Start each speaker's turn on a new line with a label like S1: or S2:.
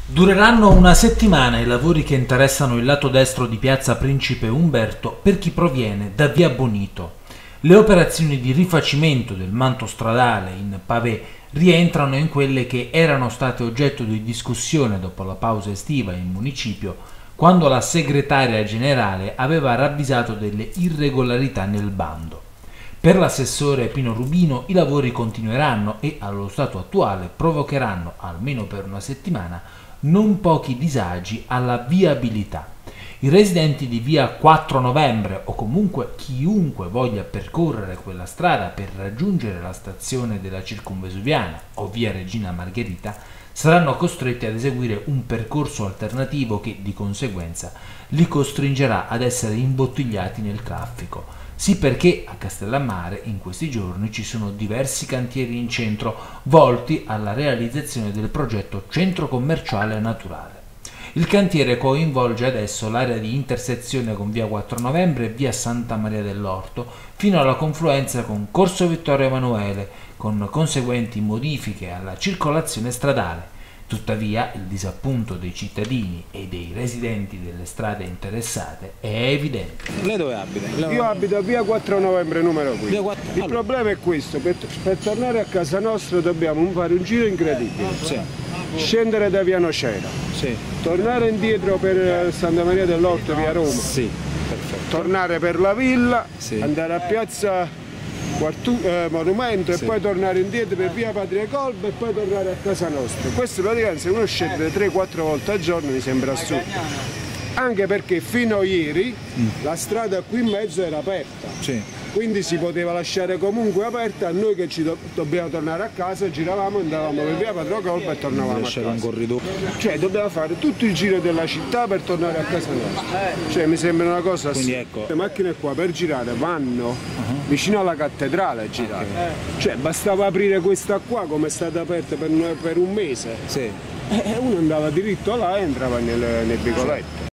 S1: Dureranno una settimana i lavori che interessano il lato destro di Piazza Principe Umberto per chi proviene da Via Bonito. Le operazioni di rifacimento del manto stradale in pavé rientrano in quelle che erano state oggetto di discussione dopo la pausa estiva in municipio, quando la segretaria generale aveva ravvisato delle irregolarità nel bando. Per l'assessore Pino Rubino i lavori continueranno e, allo stato attuale, provocheranno, almeno per una settimana, non pochi disagi alla viabilità. I residenti di via 4 Novembre o comunque chiunque voglia percorrere quella strada per raggiungere la stazione della Circumvesuviana o via Regina Margherita saranno costretti ad eseguire un percorso alternativo che, di conseguenza, li costringerà ad essere imbottigliati nel traffico. Sì, perché a Castellammare in questi giorni ci sono diversi cantieri in centro volti alla realizzazione del progetto Centro Commerciale Naturale. Il cantiere coinvolge adesso l'area di intersezione con via 4 Novembre e via Santa Maria dell'Orto fino alla confluenza con Corso Vittorio Emanuele, con conseguenti modifiche alla circolazione stradale. Tuttavia, il disappunto dei cittadini e dei residenti delle strade interessate è evidente.
S2: Lei dove abita?
S3: Io abito a via 4 Novembre numero 15. Il problema è questo, per tornare a casa nostra dobbiamo fare un giro incredibile.
S2: Sì.
S3: Scendere da via Nocera,
S2: Sì.
S3: tornare indietro per Santa Maria dell'Orto, via Roma,
S2: Sì, perfetto.
S3: tornare per la villa,
S2: Sì.
S3: andare a piazza Monumento
S2: Sì.
S3: e poi tornare indietro per via Patria Colba e poi tornare a casa nostra. Questo praticamente se uno scende 3-4 volte al giorno mi sembra assurdo. Anche perché fino a ieri la strada qui in mezzo era aperta.
S2: Sì.
S3: Quindi si poteva lasciare comunque aperta, a noi che dobbiamo tornare a casa, giravamo, andavamo per via Patria Colba e tornavamo a
S2: Lasciare
S3: casa.
S2: un corridoio.
S3: Cioè dobbiamo fare tutto il giro della città per tornare a casa nostra. Cioè mi sembra una cosa
S2: Quindi
S3: assurda.
S2: ecco.
S3: Le macchine qua per girare vanno vicino alla cattedrale a girare. Cioè bastava aprire questa qua come è stata aperta per un mese.
S2: Sì.
S3: E uno andava diritto là e entrava nel vicoletto.